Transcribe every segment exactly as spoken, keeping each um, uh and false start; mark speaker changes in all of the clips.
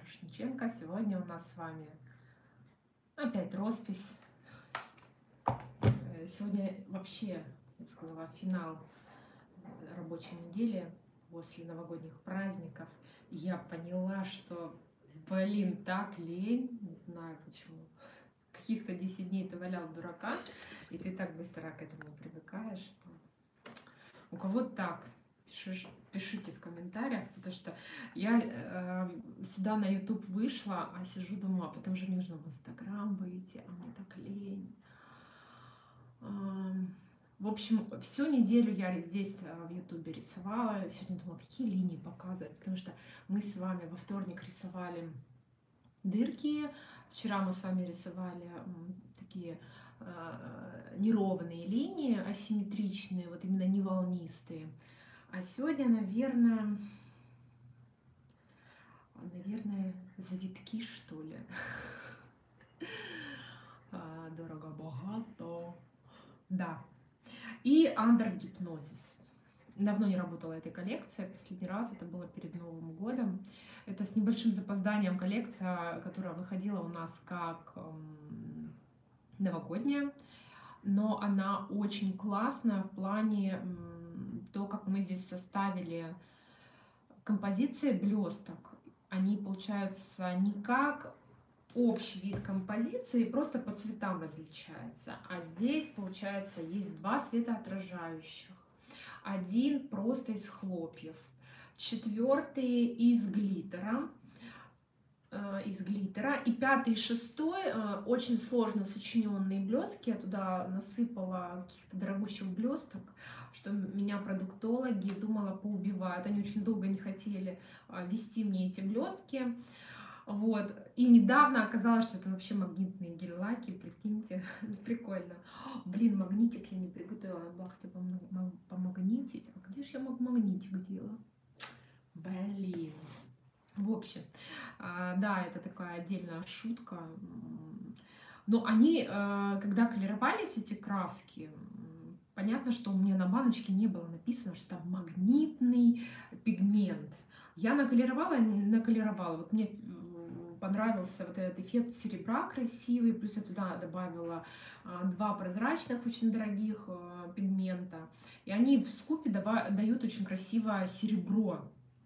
Speaker 1: Мирошниченко. Сегодня у нас с вами опять роспись. Сегодня вообще, я бы сказала, финал рабочей недели после новогодних праздников. Я поняла, что, блин, так лень, не знаю почему. Каких-то десять дней ты валял дурака, и ты так быстро к этому привыкаешь, что у кого так, пишите в комментариях, потому что я э, сюда на YouTube вышла, а сижу, думаю, а потом же нужно в Инстаграм выйти, а мне так лень. Э, в общем, всю неделю я здесь в YouTube рисовала. Сегодня думала, какие линии показывать, потому что мы с вами во вторник рисовали дырки, вчера мы с вами рисовали такие э, неровные линии, асимметричные, вот именно не волнистые. А сегодня, наверное, наверное, завитки, что ли. Дорого-богато. Да. И андер-гипнозис. Давно не работала этой коллекцией. Последний раз это было перед Новым годом. Это с небольшим запозданием коллекция, которая выходила у нас как эм, новогодняя. Но она очень классная в плане эм, то, как мы здесь составили композиции блесток. Они получаются не как общий вид композиции, просто по цветам различается. А здесь, получается, есть два светоотражающих. Один просто из хлопьев, четвертый из глиттера, э, из глиттера, и пятый и шестой э, очень сложно сочиненные блестки. Я туда насыпала каких-то дорогущих блесток, что меня продуктологи, думала, поубивают. Они очень долго не хотели э, вести мне эти блестки. Вот. И недавно оказалось, что это вообще магнитные гель-лаки, прикиньте, прикольно. Блин, магнитик я не приготовила, надо было хотя бы помагнитить. А где же я магнитик делала? Блин. В общем, да, это такая отдельная шутка. Но они, когда колеровались, эти краски, понятно, что у меня на баночке не было написано, что там магнитный пигмент. Я наколеровала, наколеровала. Вот мне понравился вот этот эффект серебра красивый, плюс я туда добавила два прозрачных, очень дорогих пигмента. И они в скупе дают очень красивое серебро.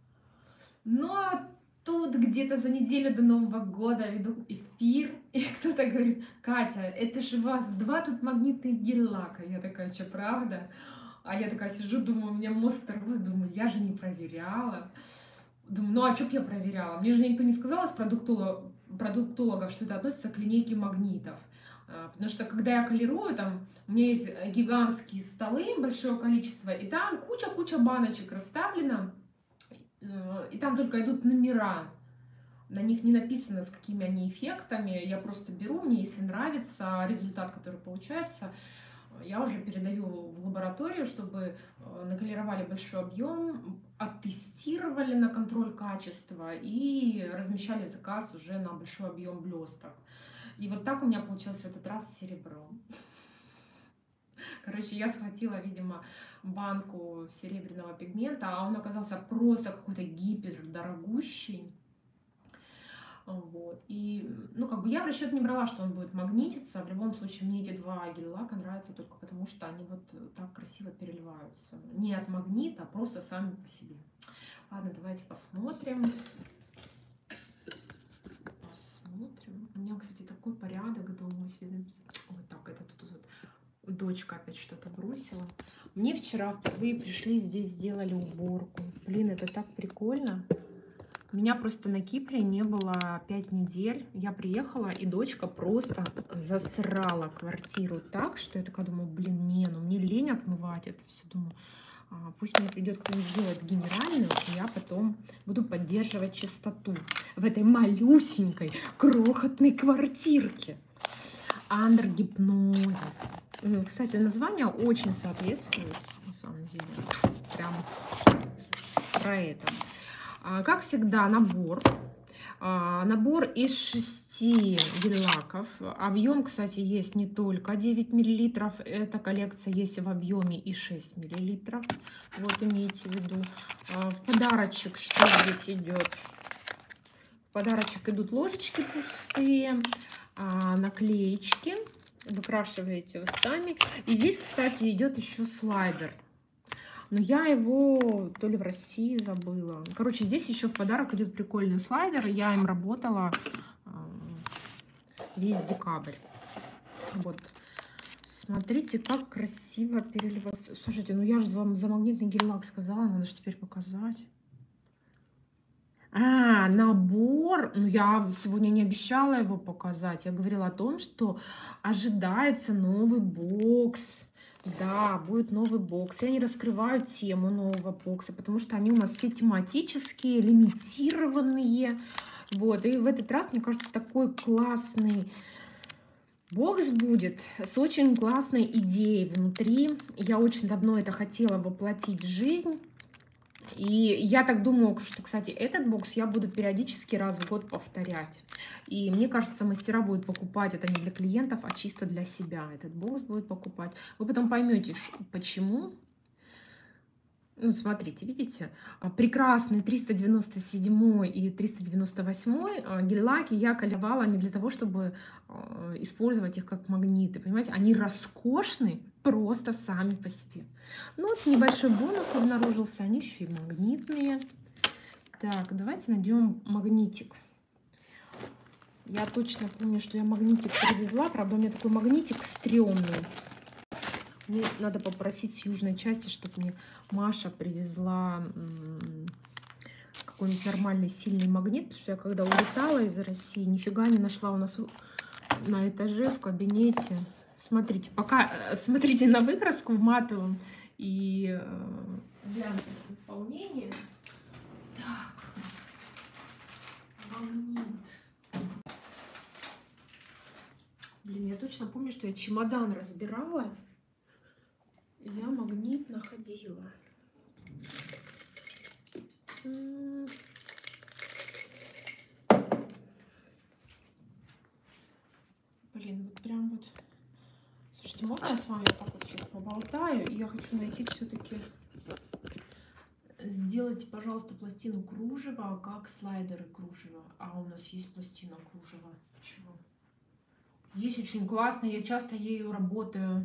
Speaker 1: Но тут где-то за неделю до Нового года веду эфир, и кто-то говорит: Катя, это же у вас два тут магнитных гель-лака. Я такая, что, правда? А я такая сижу, думаю, у меня мозг торгует, думаю, я же не проверяла. Думаю, ну а что б я проверяла? Мне же никто не сказал из продуктолог, продуктологов, что это относится к линейке магнитов. Потому что когда я колерую, там у меня есть гигантские столы, большое количество, и там куча-куча баночек расставлено, и там только идут номера. На них не написано, с какими они эффектами. Я просто беру, мне если нравится результат, который получается, я уже передаю в лабораторию, чтобы наколеровали большой объем, оттестировали на контроль качества и размещали заказ уже на большой объем блесток. И вот так у меня получился этот раз с серебром. Короче, я схватила, видимо, банку серебряного пигмента, а он оказался просто какой-то гипердорогущий. Вот. И, ну, как бы я в расчет не брала, что он будет магнититься. В любом случае, мне эти два гель-лака нравятся только потому, что они вот так красиво переливаются. Не от магнита, а просто сами по себе. Ладно, давайте посмотрим. Посмотрим. У меня, кстати, такой порядок дома. Вот так, это тут вот дочка опять что-то бросила. Мне вчера впервые пришли, здесь сделали уборку. Блин, это так прикольно. Меня просто на Кипре не было пять недель. Я приехала, и дочка просто засрала квартиру так, что я такая думаю, блин, не, ну мне лень отмывать это все. Думаю, а, пусть мне придет кто-нибудь делать генеральную, и я потом буду поддерживать чистоту в этой малюсенькой, крохотной квартирке. Андер-гипнозис. Кстати, название очень соответствует, на самом деле, прям про это. Как всегда, набор. Набор из шести гель-лаков. Объем, кстати, есть не только девять миллилитров. Эта коллекция есть в объеме и шесть миллилитров. Вот, имейте в виду. В подарочек, что здесь идет? подарочек идут ложечки пустые, а, наклеечки. Выкрашиваете вы сами. И здесь, кстати, идет еще слайдер. Но я его то ли в России забыла. Короче, здесь еще в подарок идет прикольный слайдер. Я им работала весь декабрь. Вот. Смотрите, как красиво переливается. Слушайте, ну я же вам за магнитный гель-лак сказала, надо же теперь показать. А, набор. Ну, я сегодня не обещала его показать. Я говорила о том, что ожидается новый бокс. Да, будет новый бокс. Я не раскрываю тему нового бокса, потому что они у нас все тематические, лимитированные. Вот, и в этот раз, мне кажется, такой классный бокс будет с очень классной идеей внутри. Я очень давно это хотела воплотить в жизнь. И я так думаю, что, кстати, этот бокс я буду периодически раз в год повторять. И мне кажется, мастера будут покупать это не для клиентов, а чисто для себя. Этот бокс будет покупать. Вы потом поймете, почему. Ну, смотрите, видите, прекрасный триста девяносто седьмой и триста девяносто восьмой гель-лаки я колебала не для того, чтобы использовать их как магниты, понимаете, они роскошны просто сами по себе. Ну, вот небольшой бонус обнаружился, они еще и магнитные. Так, давайте найдем магнитик. Я точно помню, что я магнитик привезла, правда, у меня такой магнитик стрёмный. Мне надо попросить с южной части, чтобы мне Маша привезла какой-нибудь нормальный сильный магнит, потому что я когда улетала из России, нифига не нашла у нас на этаже в кабинете. Смотрите, пока смотрите на выкраску в матовом и глянцевом исполнении. Так, магнит. Блин, я точно помню, что я чемодан разбирала. Я магнит находила. Блин, вот прям вот. Слушайте, можно я с вами вот так вот сейчас поболтаю? Я хочу найти все-таки сделайте, пожалуйста, пластину кружева, как слайдеры кружева. А у нас есть пластина кружева. Почему? Есть очень классная, я часто ею работаю.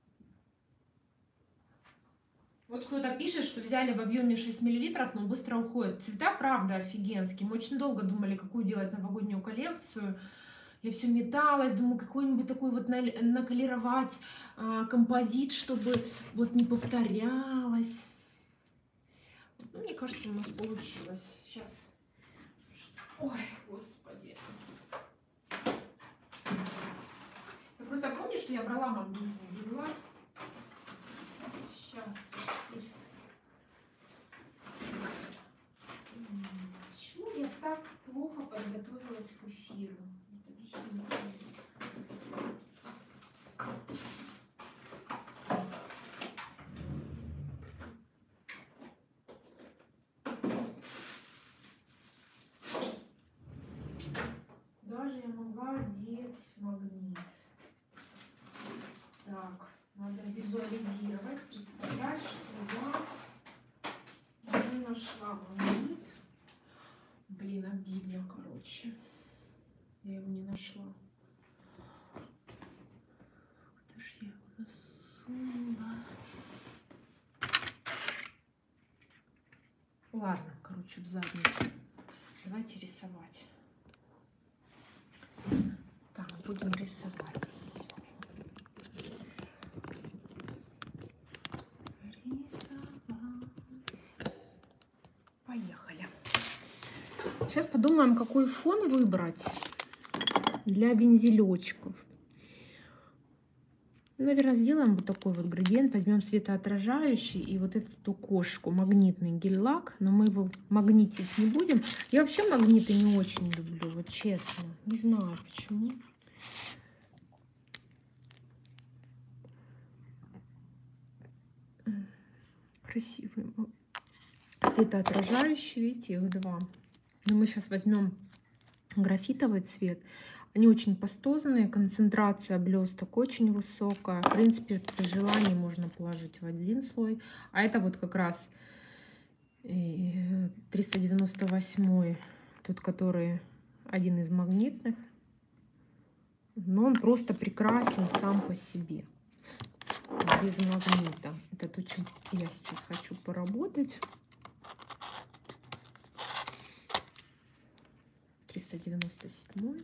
Speaker 1: Вот кто-то пишет, что взяли в объеме шесть миллилитров, но быстро уходит. Цвета, правда, офигенские. Мы очень долго думали, какую делать новогоднюю коллекцию. Я все металась, думаю, какой-нибудь такой вот наколеровать э, композит, чтобы вот не повторялось. Ну, мне кажется, у нас получилось. Сейчас. Ой, господи. Я просто помню, что я брала магнитный гель-лак. Сейчас. Почему я так плохо подготовилась к эфиру? Объясните. Куда же я могла одеть магнит? Так, надо визуализировать, представлять, что я не нашла магнит. Блин, обидно, короче. Я его не нашла. Куда же я его засунула? Ладно, короче, в задницу. Давайте рисовать. Так, будем рисовать. Поехали. Сейчас подумаем, какой фон выбрать для вензелечков. Наверное, сделаем вот такой вот градиент. Возьмем светоотражающий и вот эту кошку, магнитный гель-лак. Но мы его магнитить не будем. Я вообще магниты не очень люблю, вот честно. Не знаю почему. Красивый. Светоотражающий, видите, их два. Но мы сейчас возьмем графитовый цвет. Они очень пастозные, концентрация блесток очень высокая. В принципе, при желании можно положить в один слой. А это вот как раз триста девяносто восьмой тот, который один из магнитных, но он просто прекрасен сам по себе, без магнита. Это то, чем я сейчас хочу поработать. триста девяносто семь.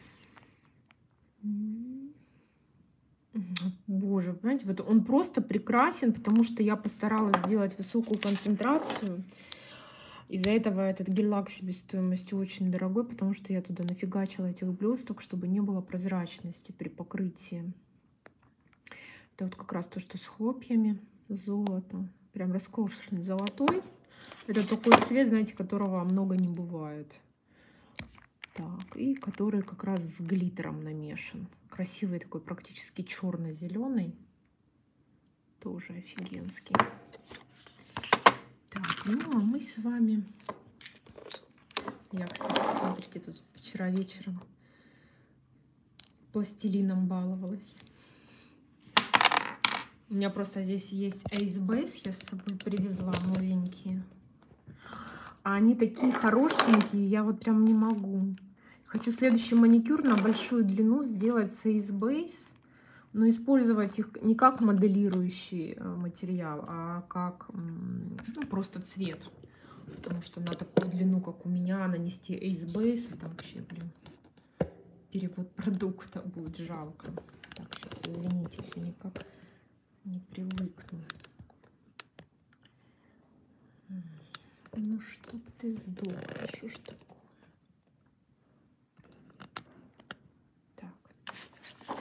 Speaker 1: Боже, понимаете, вот он просто прекрасен, потому что я постаралась сделать высокую концентрацию. Из-за этого этот гель-лак себестоимостью очень дорогой, потому что я туда нафигачила этих блесток, чтобы не было прозрачности при покрытии. Это вот как раз то, что с хлопьями, золото. Прям роскошный золотой. Это такой цвет, знаете, которого много не бывает. Так, и который как раз с глиттером намешан. Красивый такой, практически черно-зеленый. Тоже офигенский. Так, ну а мы с вами... Я, кстати, смотрите, тут вчера вечером пластилином баловалась. У меня просто здесь есть Ace Base, я с собой привезла новенькие. А они такие хорошенькие, я вот прям не могу. Хочу следующий маникюр на большую длину сделать с Ace Base, но использовать их не как моделирующий материал, а как ну, просто цвет. Потому что на такую длину, как у меня, нанести Ace Base, это вообще, блин, перевод продукта будет жалко. Так, сейчас, извините, я никак не привыкну. Ну, чтоб ты сдох, еще что такое? Так.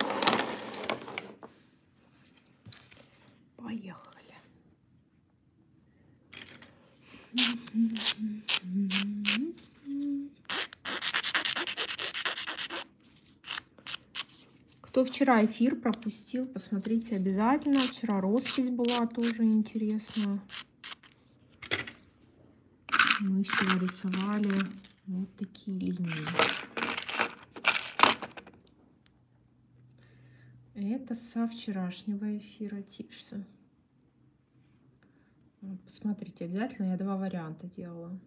Speaker 1: Поехали. Кто вчера эфир пропустил, посмотрите обязательно. Вчера роспись была тоже интересная. Мы вчера рисовали вот такие линии. Это со вчерашнего эфира Типса. Вот, посмотрите, обязательно я два варианта делала.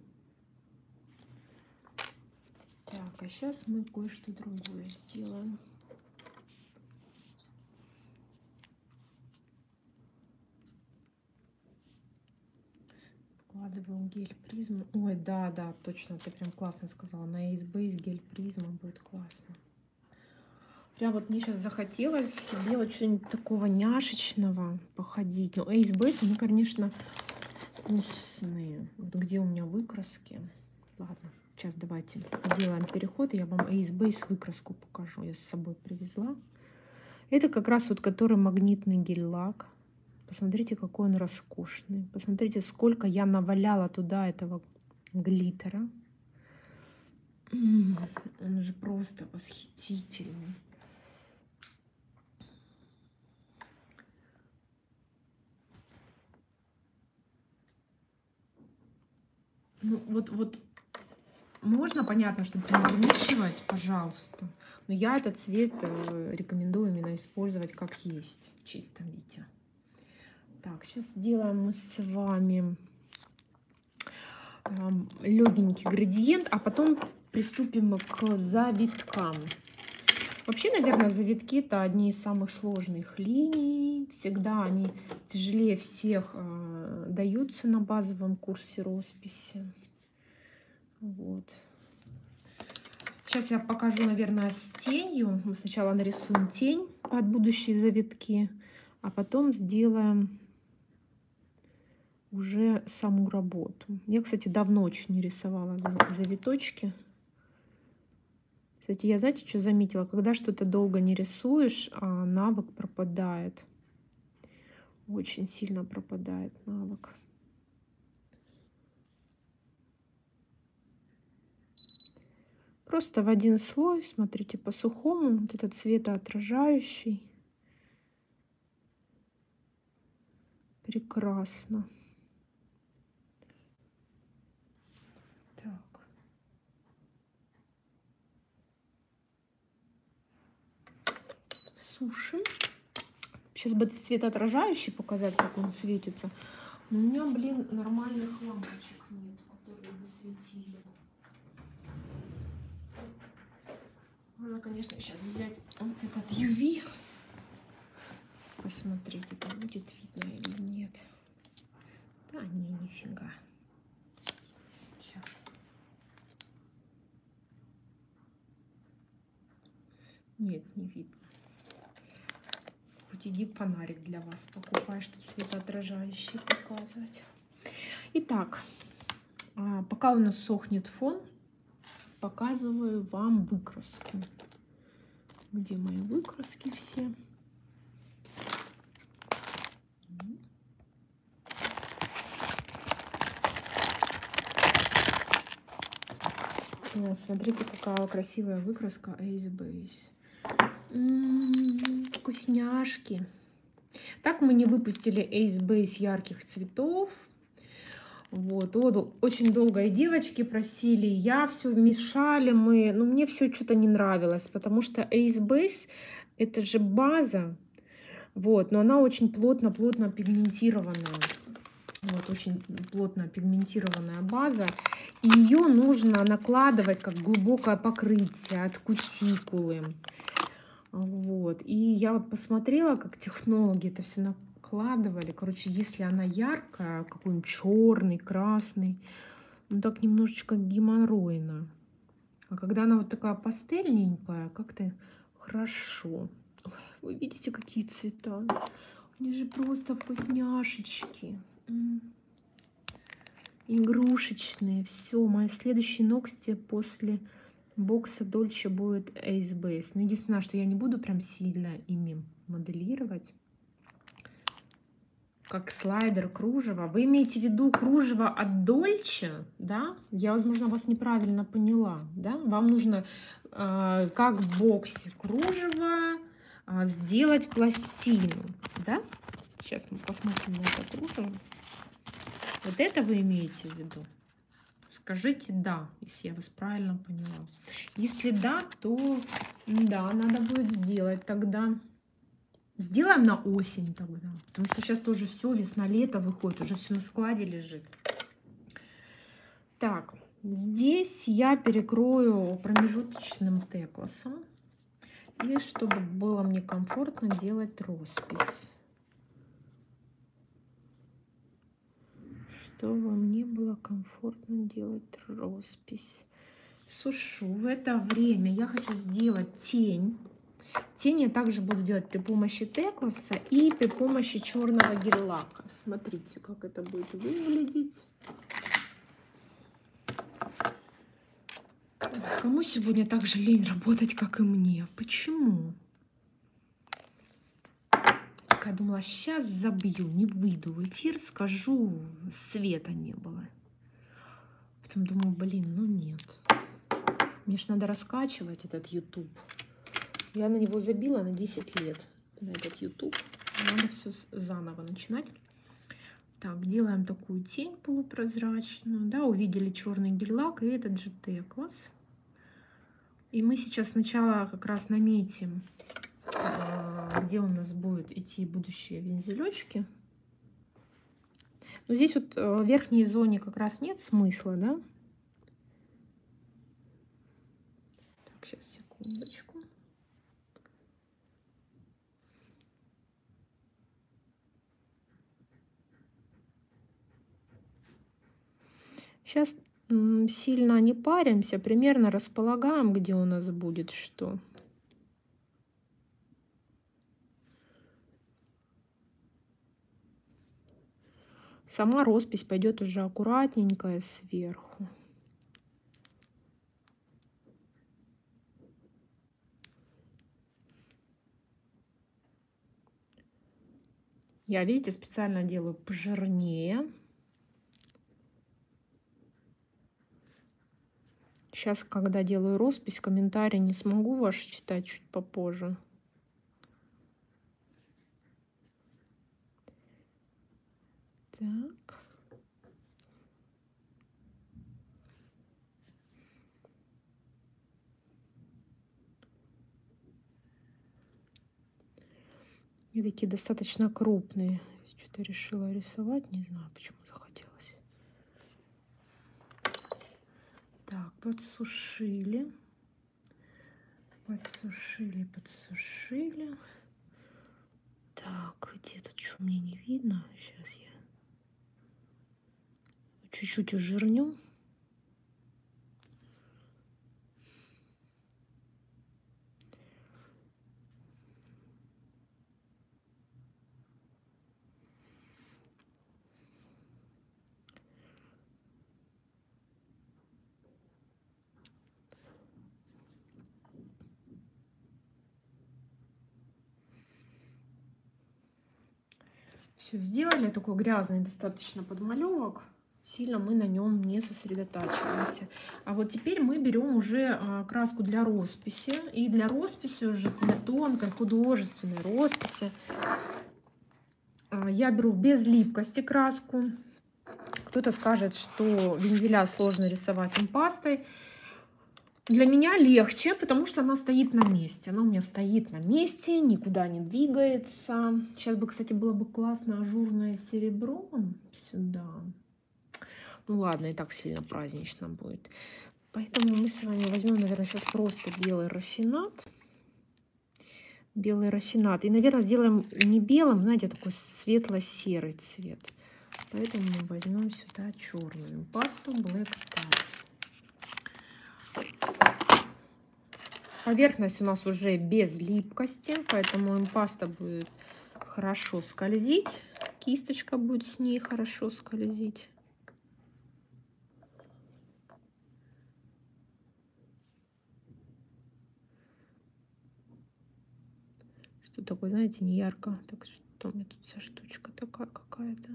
Speaker 1: Так, а сейчас мы кое-что другое сделаем. Вкладываем гель призма. Ой, да, да, точно, ты прям классно сказала. На Ace Base гель призма будет классно. Прям вот мне сейчас захотелось себе вот что-нибудь такого няшечного походить. Но Ace Base, они, конечно, вкусные. Вот где у меня выкраски? Ладно, сейчас давайте сделаем переход. Я вам Ace Base выкраску покажу. Я с собой привезла. Это как раз вот который магнитный гель-лак. Посмотрите, какой он роскошный. Посмотрите, сколько я наваляла туда этого глиттера. Он же просто восхитительный. Ну, вот, вот можно, понятно, что перемешивать, пожалуйста. Но я этот цвет рекомендую именно использовать как есть, в чистом виде. Так, сейчас сделаем мы с вами э, легенький градиент, а потом приступим к завиткам. Вообще, наверное, завитки это одни из самых сложных линий. Всегда они тяжелее всех э, даются на базовом курсе росписи. Вот. Сейчас я покажу, наверное, с тенью. Мы сначала нарисуем тень под будущие завитки, а потом сделаем уже саму работу. Я, кстати, давно очень не рисовала завиточки. Кстати, я, знаете, что заметила? Когда что-то долго не рисуешь, а навык пропадает. Очень сильно пропадает навык. Просто в один слой, смотрите, по сухому, вот этот цветоотражающий. Прекрасно. Так. Сушим. Сейчас бы цветоотражающий показать, как он светится. Но у меня, блин, нормальных лампочек нет, которые бы светили. можно, конечно, сейчас взять вот этот ю ви. Посмотреть, это будет видно или нет. Да, не, нифига. Сейчас. Нет, не видно. Хоть иди фонарик для вас покупай, чтобы светоотражающий показывать. Итак, пока у нас сохнет фон, показываю вам выкраску. Где мои выкраски все? Смотрите, какая красивая выкраска Ace Base. М-м-м, вкусняшки. Так мы не выпустили Ace Base ярких цветов. Вот, очень долго и девочки просили, я все мешали мы, но мне все что-то не нравилось, потому что Ace Base это же база, вот, но она очень плотно-плотно пигментированная, вот, очень плотно пигментированная база, и ее нужно накладывать как глубокое покрытие от кутикулы, вот, и я вот посмотрела, как технологи это все накладывали. Вкладывали. Короче, если она яркая, какой-нибудь черный, красный, ну так немножечко геморройно. А когда она вот такая пастельненькая, как-то хорошо. Ой, вы видите, какие цвета? Они же просто вкусняшечки. Игрушечные. Все, мои следующие ногти после бокса Dolce будет Ace Base. Но единственное, что я не буду прям сильно ими моделировать. Как слайдер кружева. Вы имеете в виду кружево от Dolce, да? Я, возможно, вас неправильно поняла, да? Вам нужно, э, как в боксе кружева, э, сделать пластину, да? Сейчас мы посмотрим на это кружево. Вот это вы имеете в виду? Скажите «да», если я вас правильно поняла. Если да, то да, надо будет сделать тогда. Сделаем на осень тогда, потому что сейчас тоже все, весна-лето выходит, уже все на складе лежит. Так, здесь я перекрою промежуточным текласом, и чтобы было мне комфортно делать роспись. Чтобы мне было комфортно делать роспись. Сушу. В это время я хочу сделать тень. Тень я также буду делать при помощи текласа и при помощи черного гель-лака. Смотрите, как это будет выглядеть. Кому сегодня так же лень работать, как и мне? Почему? Я думала, сейчас забью, не выйду в эфир, скажу, света не было. Потом думаю, блин, ну нет. Мне ж надо раскачивать этот YouTube. Я на него забила на десять лет, на этот YouTube. Надо все заново начинать. Так, делаем такую тень полупрозрачную. Да, увидели черный гель-лак и этот же теклас. И мы сейчас сначала как раз наметим, где у нас будут идти будущие вензелечки. Но здесь вот в верхней зоне как раз нет смысла, да? Так, сейчас, секундочку. Сейчас сильно не паримся, примерно располагаем, где у нас будет что. Сама роспись пойдет уже аккуратненькая сверху. Я, видите, специально делаю пожирнее. Сейчас, когда делаю роспись, комментарии не смогу ваши читать чуть попозже. Так. И такие достаточно крупные. Что-то решила рисовать, не знаю, почему захотелось. Так, подсушили. Подсушили, подсушили. Так, где-то что мне не видно? Сейчас я чуть-чуть ужирню. Все сделали, такой грязный достаточно подмалевок. Сильно мы на нем не сосредотачиваемся. А вот теперь мы берем уже а, краску для росписи. И для росписи уже для тонкой художественной росписи а, я беру без липкости краску. Кто-то скажет, что вензеля сложно рисовать импастой. Для меня легче, потому что она стоит на месте. Она у меня стоит на месте, никуда не двигается. Сейчас бы, кстати, было бы классно ажурное серебро сюда. Ну ладно, и так сильно празднично будет. Поэтому мы с вами возьмем, наверное, сейчас просто белый рафинат. Белый рафинат. И, наверное, сделаем не белым, знаете, такой светло-серый цвет. Поэтому мы возьмем сюда черную пасту Black Star. Поверхность у нас уже без липкости, поэтому импаста будет хорошо скользить. Кисточка будет с ней хорошо скользить. Что такое, знаете, не ярко. Так, что у меня тут за штучка такая какая-то?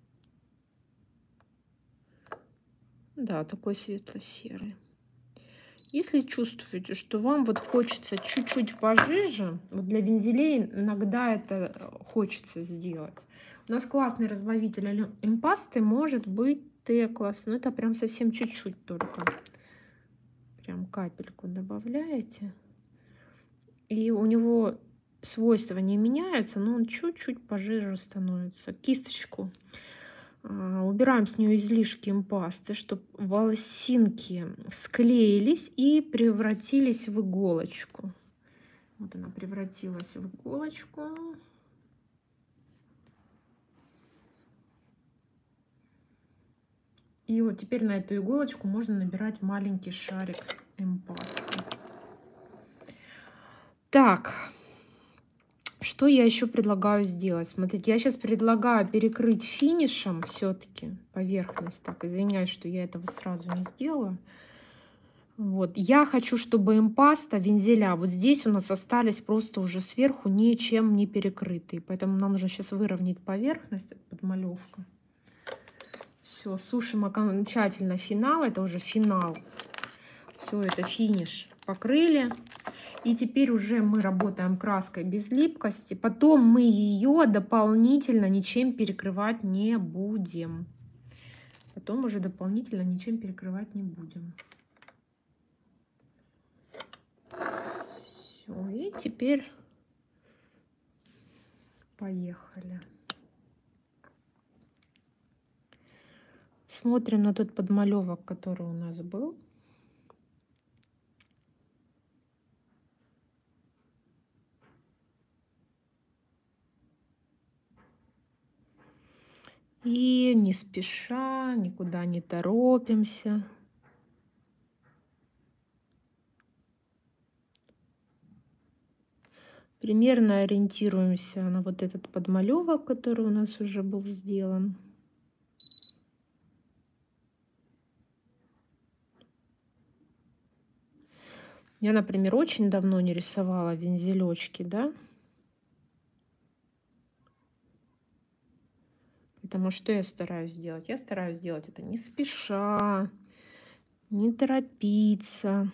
Speaker 1: Да, такой светло-серый. Если чувствуете, что вам вот хочется чуть-чуть пожиже, вот для вензелей иногда это хочется сделать. У нас классный разбавитель импасты может быть Теклас, но это прям совсем чуть-чуть только. Прям капельку добавляете. И у него свойства не меняются, но он чуть-чуть пожиже становится. Кисточку убираем с нее излишки импасты, чтобы волосинки склеились и превратились в иголочку. Вот она превратилась в иголочку. И вот теперь на эту иголочку можно набирать маленький шарик импасты. Так, что я еще предлагаю сделать? Смотрите, я сейчас предлагаю перекрыть финишем все-таки поверхность. Так, извиняюсь, что я этого сразу не сделала. Вот, я хочу, чтобы импаста, вензеля, вот здесь у нас остались просто уже сверху ничем не перекрытые. Поэтому нам нужно сейчас выровнять поверхность, подмалевка. Все, сушим окончательно финал, это уже финал. Все, это финиш. Покрыли. И теперь уже мы работаем краской без липкости. Потом мы ее дополнительно ничем перекрывать не будем. Потом уже дополнительно ничем перекрывать не будем. Все, и теперь поехали. Смотрим на тот подмалевок, который у нас был. И не спеша, никуда не торопимся. Примерно ориентируемся на вот этот подмалевок, который у нас уже был сделан. Я, например, очень давно не рисовала вензелечки, да? Потому что я стараюсь сделать? Я стараюсь сделать это не спеша, не торопиться.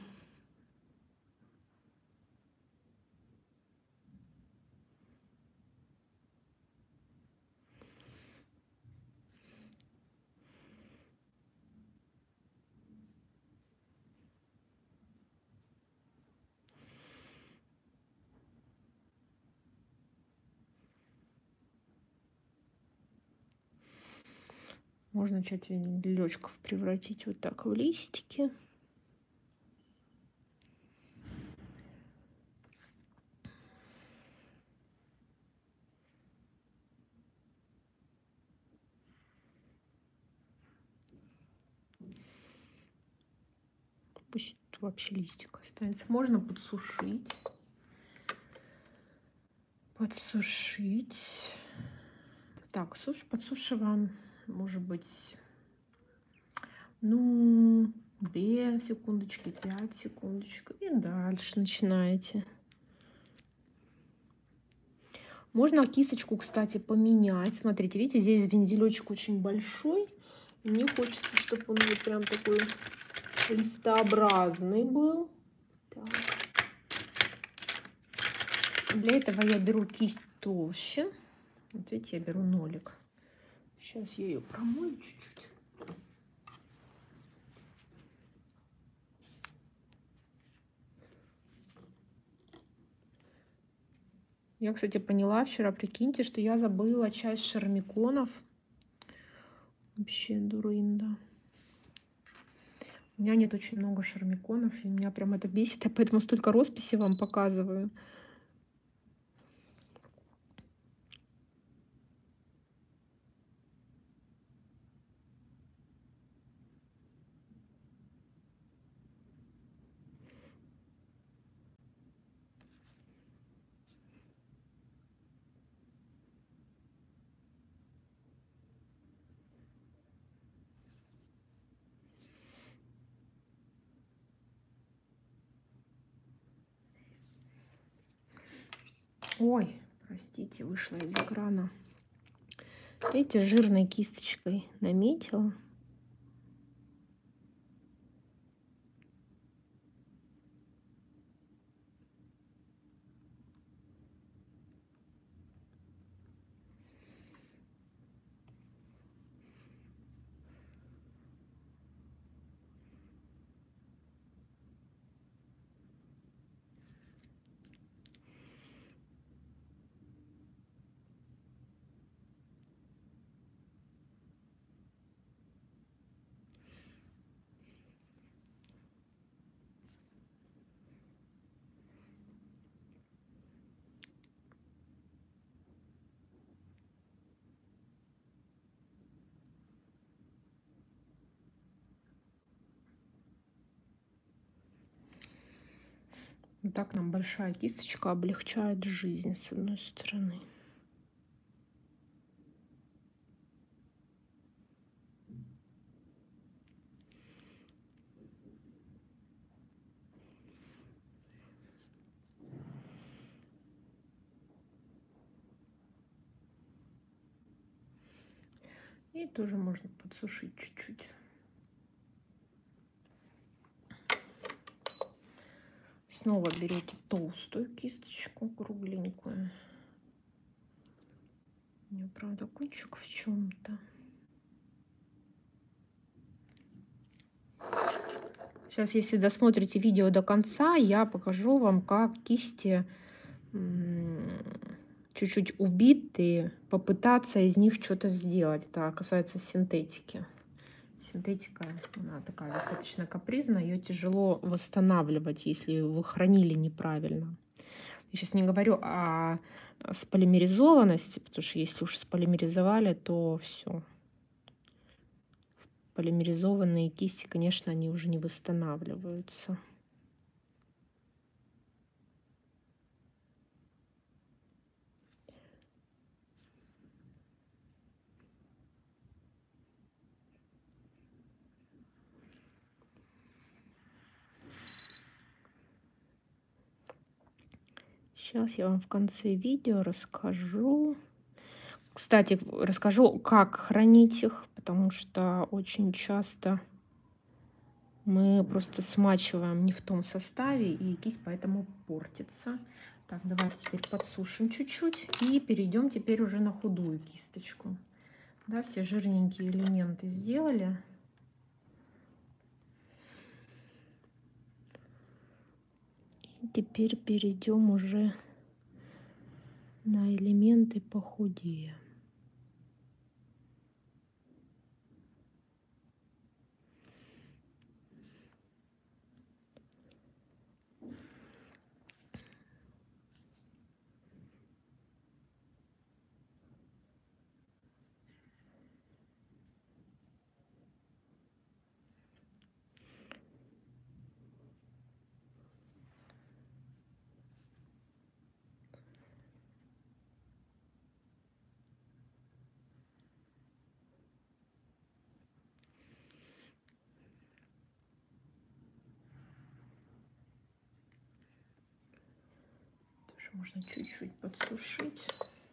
Speaker 1: Можно часть вензелечков превратить вот так в листики. Пусть вообще листик останется. Можно подсушить. Подсушить. Так, суш, подсушиваем, может быть, ну, две секундочки, пять секундочек. И дальше начинаете. Можно кисточку, кстати, поменять. Смотрите, видите, здесь вензелечек очень большой. Мне хочется, чтобы он вот прям такой листообразный был. Так. Для этого я беру кисть толще. Вот видите, я беру нолик. Сейчас я ее промою чуть-чуть. Я, кстати, поняла вчера, прикиньте, что я забыла часть шармиконов. Вообще дурында. У меня нет очень много шармиконов, и меня прям это бесит. Я поэтому столько росписи вам показываю. Ой, простите, вышла из экрана. Видите, жирной кисточкой наметила. Вот так нам большая кисточка облегчает жизнь, с одной стороны. И тоже можно подсушить чуть-чуть. Снова берете толстую кисточку, кругленькую. У нее, правда, кончик в чем-то. Сейчас, если досмотрите видео до конца, я покажу вам, как кисти чуть-чуть убитые, попытаться из них что-то сделать. Это касается синтетики. Синтетика, она такая достаточно капризная, ее тяжело восстанавливать, если вы хранили неправильно. Я сейчас не говорю о сполимеризованности, потому что если уж сполимеризовали, то все. Полимеризованные кисти, конечно, они уже не восстанавливаются. Сейчас я вам в конце видео расскажу. Кстати, расскажу, как хранить их, потому что очень часто мы просто смачиваем не в том составе, и кисть поэтому портится. Так, давайте теперь подсушим чуть-чуть и перейдем теперь уже на худую кисточку. Да, все жирненькие элементы сделали. И теперь перейдем уже на элементы похудее. Можно чуть-чуть подсушить.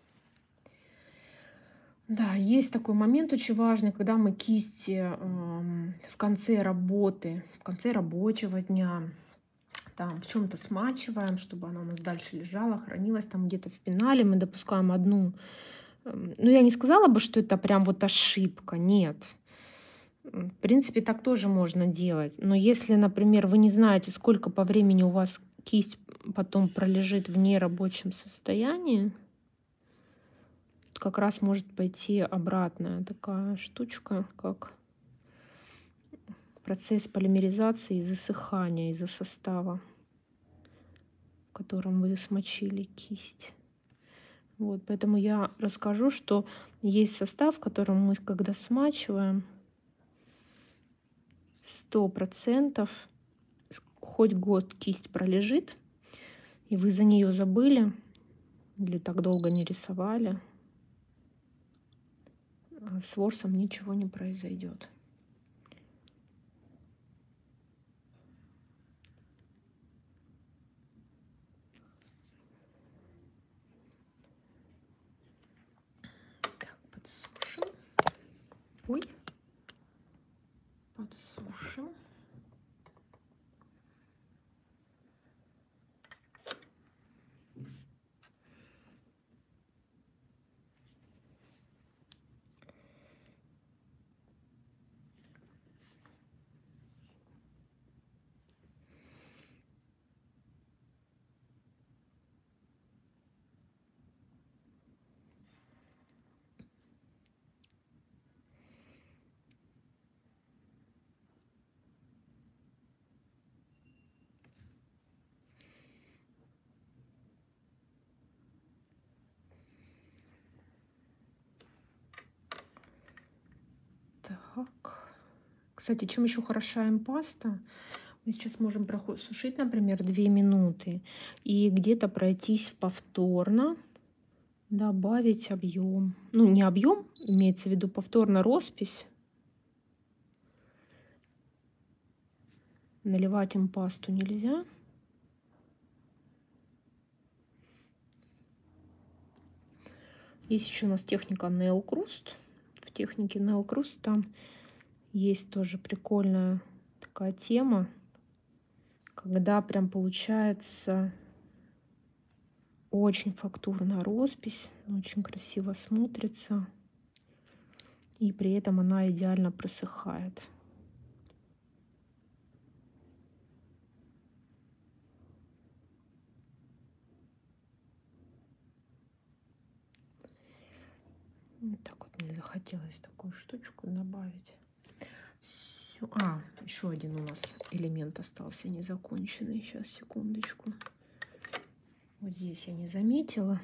Speaker 1: Да, есть такой момент очень важный, когда мы кисти э, в конце работы, в конце рабочего дня, там в чем-то смачиваем, чтобы она у нас дальше лежала, хранилась там где-то в пенале. Мы допускаем одну. э, Ну, я не сказала бы, что это прям вот ошибка, нет. М, В принципе, так тоже можно делать. Но если, например, вы не знаете, сколько по времени у вас кисть потом пролежит в нерабочем состоянии, тут как раз может пойти обратная такая штучка, как процесс полимеризации и засыхания из-за состава, в котором вы смочили кисть. Вот, поэтому я расскажу, что есть состав, в котором мы, когда смачиваем, сто процентов хоть год кисть пролежит, и вы за нее забыли или так долго не рисовали, а с ворсом ничего не произойдет. Так, подсушим. Ой, подсушим. Так. Кстати, чем еще хороша импаста? Мы сейчас можем просушить, например, две минуты и где-то пройтись повторно, добавить объем. Ну, не объем, имеется в виду повторно роспись. Наливать импасту нельзя. Есть еще у нас техника Nail Crust. В технике Nail Crust там есть тоже прикольная такая тема, когда прям получается очень фактурная роспись, очень красиво смотрится, и при этом она идеально просыхает. Вот так вот мне захотелось такую штучку добавить. Всё. А, еще один у нас элемент остался незаконченный. Сейчас, секундочку. Вот здесь я не заметила.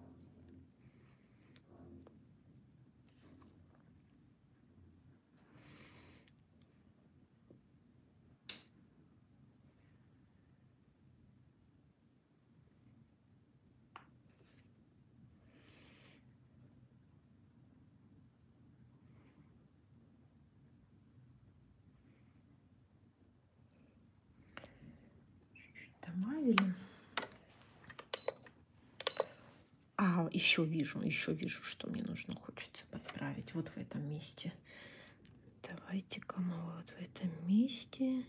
Speaker 1: Чуть-чуть добавили. А, еще вижу, еще вижу, что мне нужно, хочется подправить вот в этом месте. Давайте-ка мы вот в этом месте.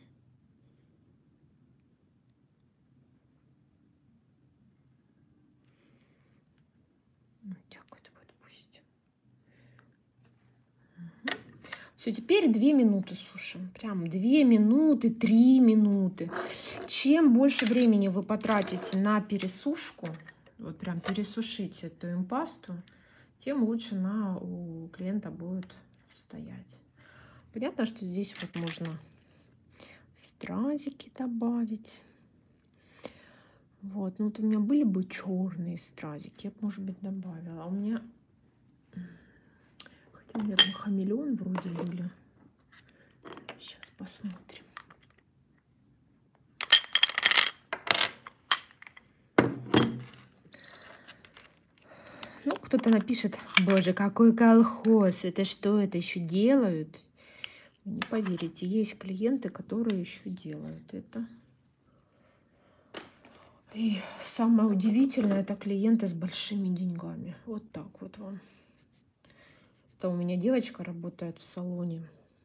Speaker 1: Вот так вот, вот пусть. Угу. Все, теперь две минуты сушим. Прям две минуты, три минуты. Чем больше времени вы потратите на пересушку, вот прям пересушить эту импасту, тем лучше она у клиента будет стоять. Понятно, что здесь вот можно стразики добавить. Вот, ну вот у меня были бы черные стразики, я бы, может быть, добавила. А у меня, хотя, наверное, хамелеон вроде были. Сейчас посмотрим. Ну, кто-то напишет: боже, какой колхоз, это что, это еще делают? Вы не поверите, есть клиенты, которые еще делают это. И самое удивительное, это клиенты с большими деньгами. Вот так вот вам. Это у меня девочка работает в салоне.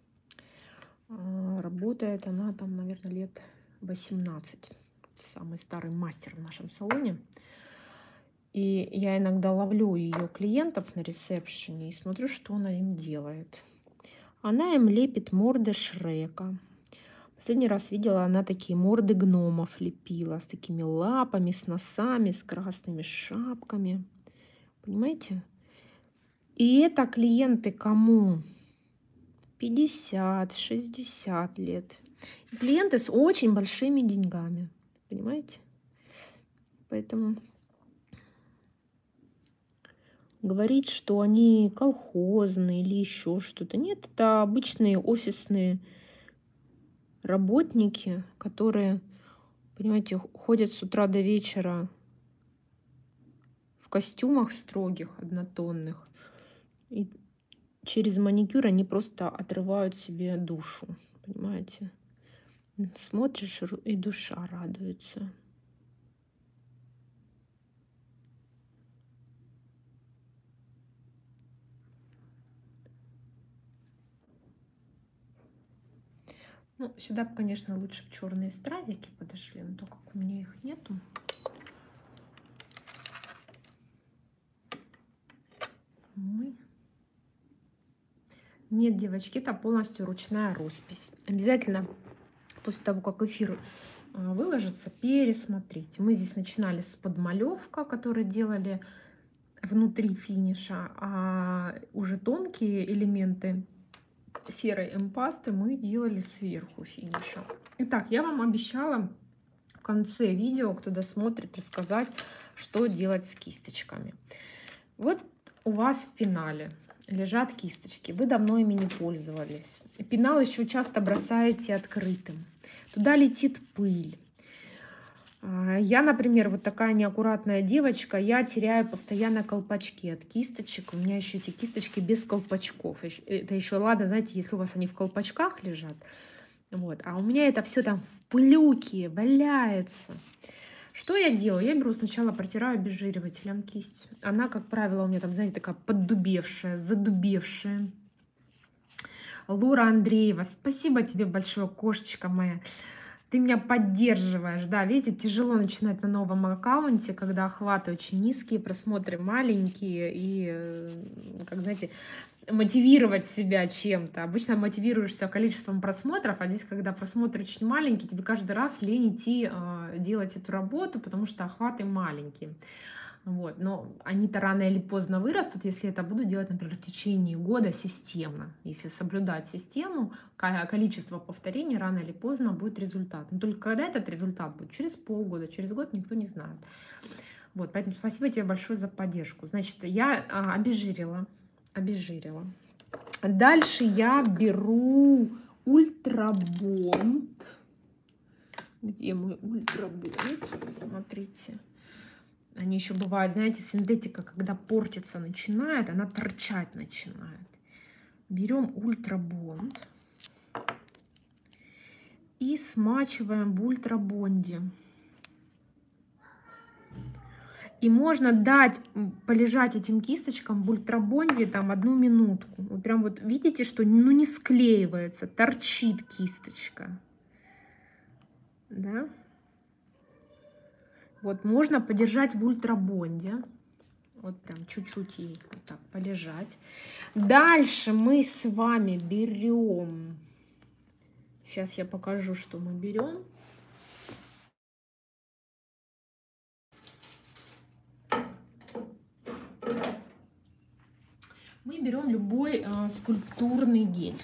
Speaker 1: Работает она там, наверное, лет восемнадцать. Самый старый мастер в нашем салоне. И я иногда ловлю ее клиентов на ресепшене и смотрю, что она им делает. Она им лепит морды Шрека. Последний раз видела, она такие морды гномов лепила. С такими лапами, с носами, с красными шапками. Понимаете? И это клиенты кому? пятьдесят, шестьдесят лет. И клиенты с очень большими деньгами. Понимаете? Поэтому говорить, что они колхозные или еще что-то. Нет, это обычные офисные работники, которые, понимаете, ходят с утра до вечера в костюмах строгих, однотонных. И через маникюр они просто отрывают себе душу. Понимаете? Смотришь, и душа радуется. Ну, сюда, конечно, лучше черные стразики подошли, но так как у меня их нету. Мы... Нет, девочки, это полностью ручная роспись. Обязательно после того, как эфир выложится, пересмотрите. Мы здесь начинали с подмалевка, который делали внутри финиша, а уже тонкие элементы серой эмпасты мы делали сверху финиша. Итак, я вам обещала в конце видео, кто досмотрит, рассказать, что делать с кисточками. Вот у вас в пенале лежат кисточки, вы давно ими не пользовались. Пенал еще часто бросаете открытым. Туда летит пыль. Я, например, вот такая неаккуратная девочка, я теряю постоянно колпачки от кисточек. У меня еще эти кисточки без колпачков. Это еще ладно, знаете, если у вас они в колпачках лежат. Вот. А у меня это все там в пылюке валяется. Что я делаю? Я беру сначала, протираю обезжиривателем кисть. Она, как правило, у меня там, знаете, такая поддубевшая, задубевшая. Лора Андреева, спасибо тебе большое, кошечка моя. Ты меня поддерживаешь, да, видите, тяжело начинать на новом аккаунте, когда охваты очень низкие, просмотры маленькие, и, как знаете, мотивировать себя чем-то. Обычно мотивируешься количеством просмотров, а здесь, когда просмотры очень маленькие, тебе каждый раз лень идти э, делать эту работу, потому что охваты маленькие. Вот. Но они-то рано или поздно вырастут, если это буду делать, например, в течение года системно. Если соблюдать систему, количество повторений, рано или поздно будет результат. Но только когда этот результат будет? Через полгода, через год, никто не знает. Вот, поэтому спасибо тебе большое за поддержку. Значит, я а, обезжирила, обезжирила. Дальше я беру ультрабонд. Где мой ультрабонд? Смотрите. Они еще бывают, знаете, синтетика, когда портиться начинает, она торчать начинает. Берем ультрабонд и смачиваем в ультрабонде. И можно дать полежать этим кисточкам в ультрабонде там одну минутку. Вот прям вот видите, что ну не склеивается, торчит кисточка. Да? Вот можно подержать в ультрабонде. Вот прям чуть-чуть ей вот так полежать. Дальше мы с вами берем. Сейчас я покажу, что мы берем. Мы берем любой э, скульптурный гель.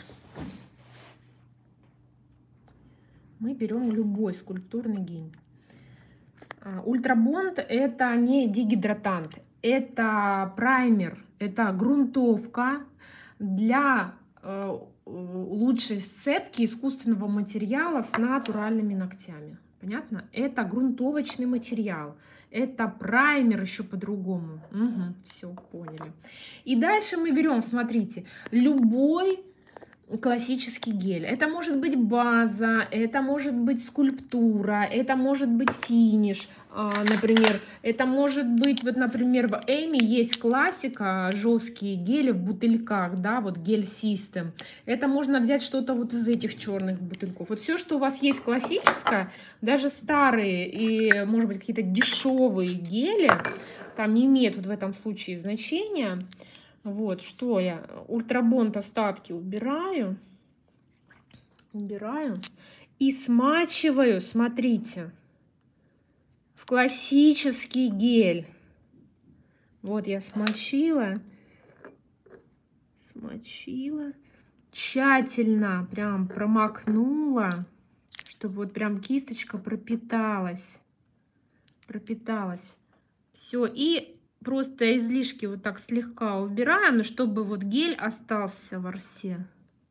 Speaker 1: Мы берем любой скульптурный гель. Ультрабонд это не дегидратант, это праймер, это грунтовка для э, лучшей сцепки искусственного материала с натуральными ногтями. Понятно? Это грунтовочный материал, это праймер еще по-другому. Угу, все, поняли. И дальше мы берем, смотрите, любой классический гель. Это может быть база, это может быть скульптура, это может быть финиш, а, например. Это может быть, вот, например, в Эми есть классика, жесткие гели в бутыльках, да, вот гель System. Это можно взять что-то вот из этих черных бутыльков. Вот все, что у вас есть классическое, даже старые и, может быть, какие-то дешевые гели, там не имеет вот в этом случае значения. Вот, что я, ультрабонд остатки убираю, убираю и смачиваю, смотрите, в классический гель. Вот я смочила, смочила, тщательно прям промокнула, чтобы вот прям кисточка пропиталась, пропиталась. Все, и просто излишки вот так слегка убираем, но чтобы вот гель остался в ворсе.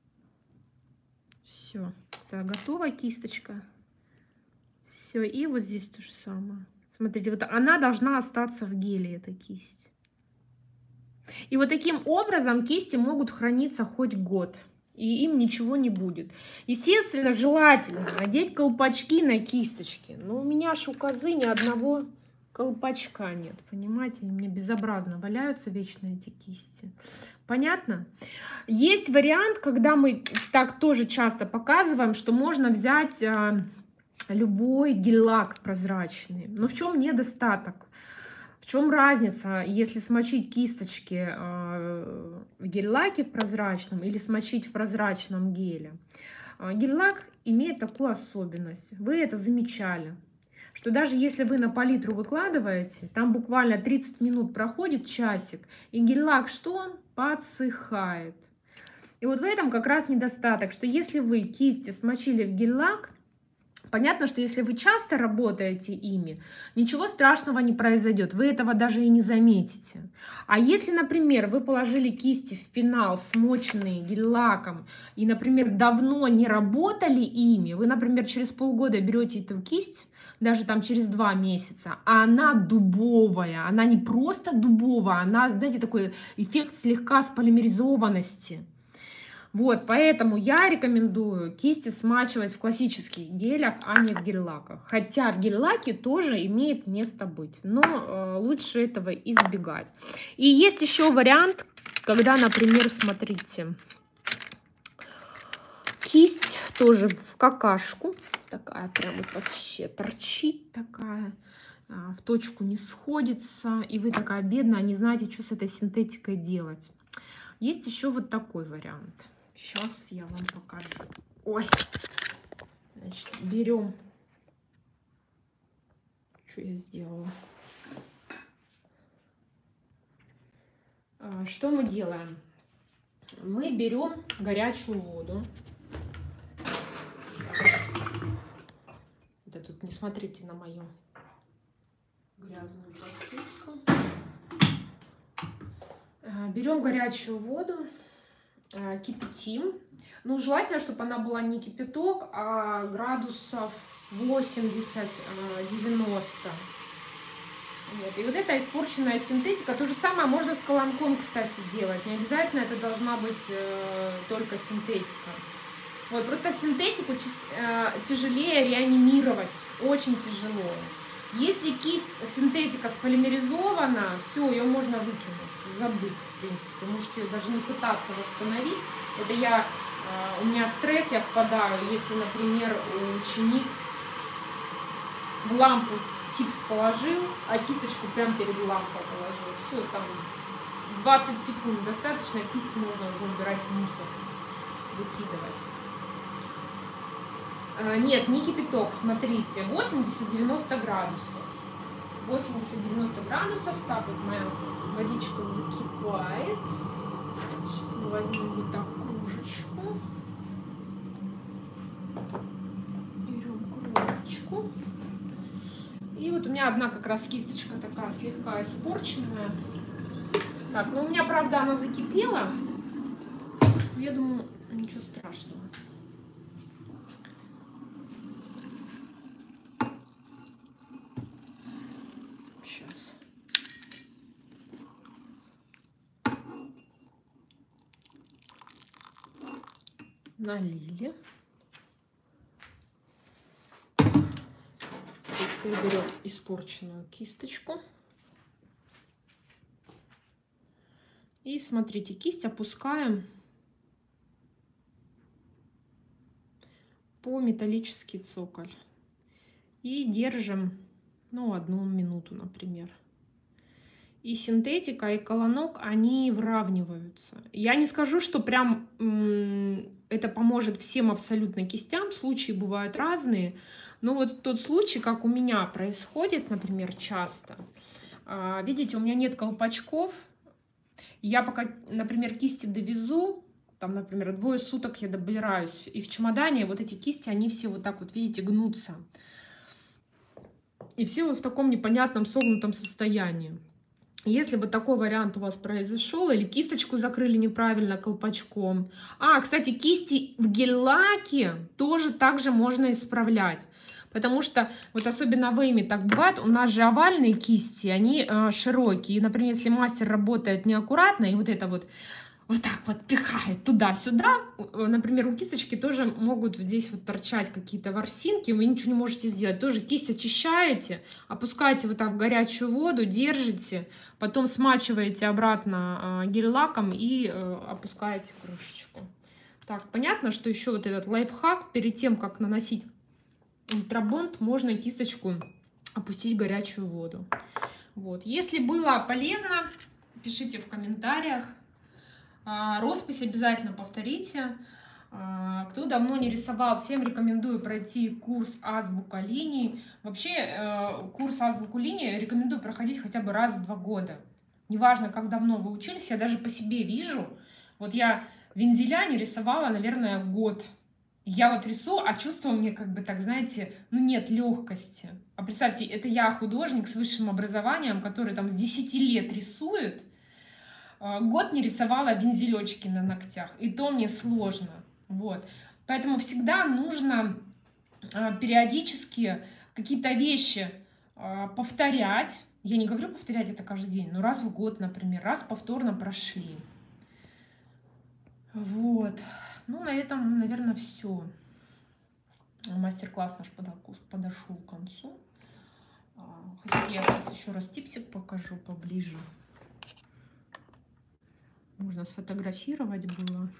Speaker 1: Все, это готова кисточка. Все, и вот здесь то же самое. Смотрите, вот она должна остаться в геле, эта кисть. И вот таким образом кисти могут храниться хоть год, и им ничего не будет. Естественно, желательно надеть колпачки на кисточки. Но у меня ж у козы ни одного колпачка нет, понимаете? Мне безобразно валяются вечно эти кисти. Понятно? Есть вариант, когда мы так тоже часто показываем, что можно взять а, любой гель-лак прозрачный. Но в чем недостаток? В чем разница, если смочить кисточки а, в гель-лаке в прозрачном или смочить в прозрачном геле? А, гель-лак имеет такую особенность. Вы это замечали, что даже если вы на палитру выкладываете, там буквально тридцать минут проходит, часик, и гель-лак что он? Подсыхает. И вот в этом как раз недостаток, что если вы кисти смочили в гель-лак, понятно, что если вы часто работаете ими, ничего страшного не произойдет, вы этого даже и не заметите. А если, например, вы положили кисти в пенал, смоченные гель-лаком, и, например, давно не работали ими, вы, например, через полгода берете эту кисть, даже там через два месяца, а она дубовая, она не просто дубовая, она, знаете, такой эффект слегка сполимеризованности. Вот, поэтому я рекомендую кисти смачивать в классических гелях, а не в гель-лаках. Хотя в гель-лаке тоже имеет место быть, но э, лучше этого избегать. И есть еще вариант, когда, например, смотрите, кисть тоже в какашку, такая прям вот вообще торчит такая, в точку не сходится, и вы такая бедная, не знаете, что с этой синтетикой делать. Есть еще вот такой вариант. Сейчас я вам покажу. Ой, значит, берем, что я сделала. Что мы делаем? Мы берем горячую воду. Да тут не смотрите на мою грязную пластичку. Берем горячую воду, кипятим. Ну, желательно, чтобы она была не кипяток, а градусов восемьдесят-девяносто. Вот. И вот эта испорченная синтетика, то же самое можно с колонком, кстати, делать. Не обязательно это должна быть э, только синтетика. Вот, просто синтетику э, тяжелее реанимировать, очень тяжело. Если кисть синтетика сполимеризована, все, ее можно выкинуть, забыть, в принципе. Можете ее даже не пытаться восстановить. Это я, у меня стресс, я впадаю, если, например, ученик в лампу типс положил, а кисточку прямо перед лампой положил. Все, там двадцать секунд достаточно, кисть можно уже убирать в мусор, выкидывать. Нет, не кипяток, смотрите, восемьдесят-девяносто градусов. восемьдесят-девяносто градусов, так вот моя водичка закипает. Сейчас мы возьмем вот так кружечку. Берем кружечку. И вот у меня одна как раз кисточка такая слегка испорченная. Так, ну у меня, правда, она закипела. Я думаю, ничего страшного. налили. Теперь берем испорченную кисточку. И смотрите, кисть опускаем по металлический цоколь. И держим, ну, одну минуту, например. И синтетика, и колонок, они выравниваются. Я не скажу, что прям это поможет всем абсолютно кистям. Случаи бывают разные. Но вот тот случай, как у меня происходит, например, часто. Видите, у меня нет колпачков. Я пока, например, кисти довезу, там, например, двое суток я добираюсь, и в чемодане вот эти кисти, они все вот так вот, видите, гнутся. И все вот в таком непонятном согнутом состоянии. Если вот такой вариант у вас произошел, или кисточку закрыли неправильно колпачком. А, кстати, кисти в гель-лаке тоже также можно исправлять. Потому что, вот особенно в Эйме так бывает, у нас же овальные кисти, они э, широкие. И, например, если мастер работает неаккуратно, и вот это вот вот так вот пихает туда-сюда, например, у кисточки тоже могут здесь вот торчать какие-то ворсинки, вы ничего не можете сделать. Тоже кисть очищаете, опускаете вот так в горячую воду, держите, потом смачиваете обратно гель-лаком и опускаете крышечку. Так, понятно, что еще вот этот лайфхак, перед тем, как наносить ультрабонд, можно кисточку опустить в горячую воду. Вот. Если было полезно, пишите в комментариях. Роспись обязательно повторите. Кто давно не рисовал, всем рекомендую пройти курс азбука линий. Вообще курс азбуку линий рекомендую проходить хотя бы раз в два года. Неважно, как давно вы учились, я даже по себе вижу. Вот я вензеля не рисовала, наверное, год. Я вот рисую, а чувство мне как бы так, знаете, ну нет легкости. А представьте, это я художник с высшим образованием, который там с десяти лет рисует. Год не рисовала вензелечки на ногтях, и то мне сложно. Вот. Поэтому всегда нужно периодически какие-то вещи повторять. Я не говорю повторять это каждый день, но раз в год, например, раз повторно прошли. Вот. Ну, на этом, наверное, все. Мастер-класс наш подошел к концу. Хотите, я сейчас еще раз типсик покажу поближе. Можно сфотографировать было.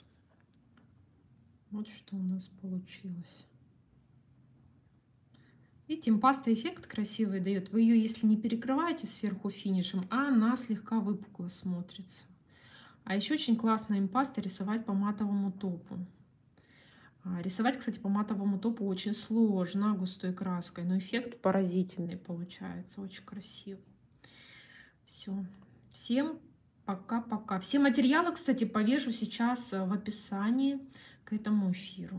Speaker 1: Вот что у нас получилось. Видите, импаста эффект красивый дает. Вы ее, если не перекрываете сверху финишем, а она слегка выпукло смотрится. А еще очень классно импаста рисовать по матовому топу. Рисовать, кстати, по матовому топу очень сложно густой краской, но эффект поразительный получается, очень красивый. Все. Всем пока-пока. Все материалы, кстати, повешу сейчас в описании к этому эфиру.